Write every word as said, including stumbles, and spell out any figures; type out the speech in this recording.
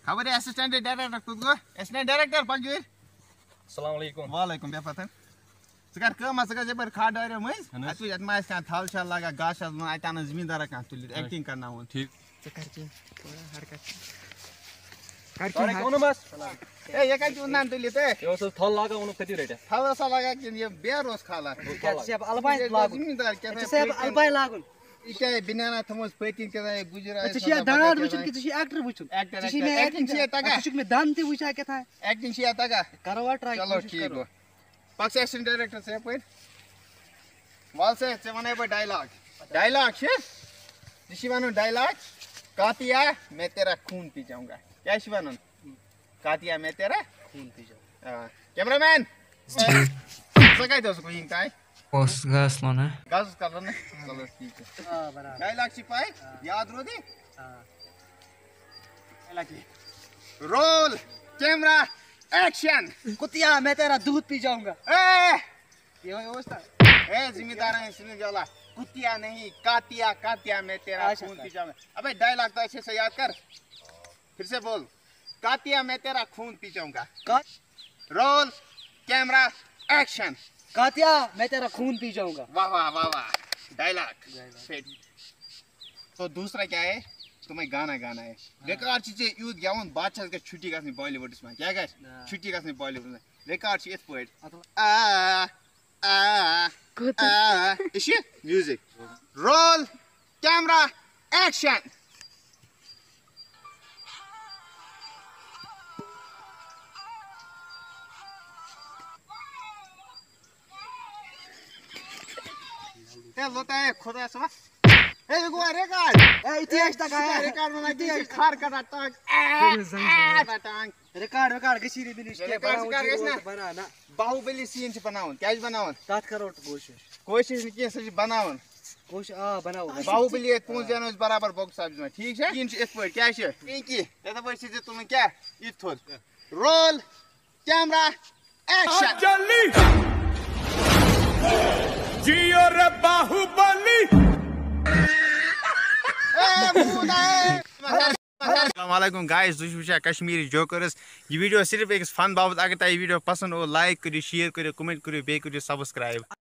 खबर assistant director तुद गो assistant director पंजवीर अस्सलाम वालेकुम वालेकुम बे पतन सकर कम सकर जबर खा डारे मज अतु यत मास का थाल छल लगा गाछ अतन जमींदार का तुल एक्टिंग करना हो ठीक सकर के थोड़ा हरकत कर कौन बस ए ये का क्यों नाम तुल ते यो सब थल लगा उन कति रेट थल सा लगा कि ये बेरोस खाला सब अलबाई लागु जमींदार के सब अलबाई लागु इके बिनाना थमस पेटिंग के गुजरात अच्छा ये दांड वुचन कि तुसी एक्टर वुचन एक्टर एक्टिंग छे तगा तुसी में दान ते वुचा के था एक्टिंग छे तगा करवा ट्राई चलो ठीक हो पक्ष असिस्टेंट डायरेक्टर से पॉइंट वाल से से मने पर डायलॉग डायलॉग छे दिशिवानो डायलॉग कातिया मैं तेरा खून पी जाऊंगा क्या शिवानो कातिया मैं तेरा खून पी जाऊंगा हां कैमरामैन सकाई दो उसको इन काय पोस्ट गैस लोना गैस कर लो ना चलो ठीक है हां बराबर डायलॉग सिपाही याद रो दे हां डायलॉग रोल कैमरा एक्शन कुतिया मैं तेरा दूध पी जाऊंगा ए ये व्यवस्था ए जिम्मेदार है सुन जाला कुतिया नहीं कातिया कातिया मैं तेरा खून पी जाऊंगा अबे डायलॉग तो अच्छे से याद कर फिर से बोल कातिया मैं तेरा खून पी जाऊंगा रोल कैमरा एक्शन कातिया मैं तेरा खून पी जाऊंगा वाह वाह वाह वाह डायलॉग सेट तो दूसरा क्या है तुम्हें गाना गाना है बेकार चीजें यूथ गावन बादशाह के छुट्टी गसनी बॉलीवुड में क्या गस छुट्टी गसनी बॉलीवुड में बेकार चीज पोइट आ आ आ इश म्यूजिक रोल कैमरा एक्शन ए लोता है खुदा सवा ए गो रिकॉर्ड ए इतिहास तक आया रिकॉर्ड में इतिहास खार कटा टांग टांग रिकॉर्ड रिकॉर्ड गशीरी बिनिश के बनाओ बना ना बाहुबली सीन से बनाओ क्या बनाओ तात करो कोशिश कोशिश की से बनाओ कोशिश आ बनाओ बाहुबली पांच जन बराबर बॉक्स ऑफिस में ठीक है तीन इस पर क्या है इनकी दादा भाई से तुम क्या इथोद रोल कैमरा एक्शन जल्दी जियो रे बाहुबली अस्सलामुअलैकुम गाइस तुम वुचा कश्मीरी जोकर्स ये वीडियो सिर्फ एक फन बाबत अगर तुम वीडियो पसंद हो लाइक करो शेयर करो कमेंट करो बे करो सब्सक्राइब।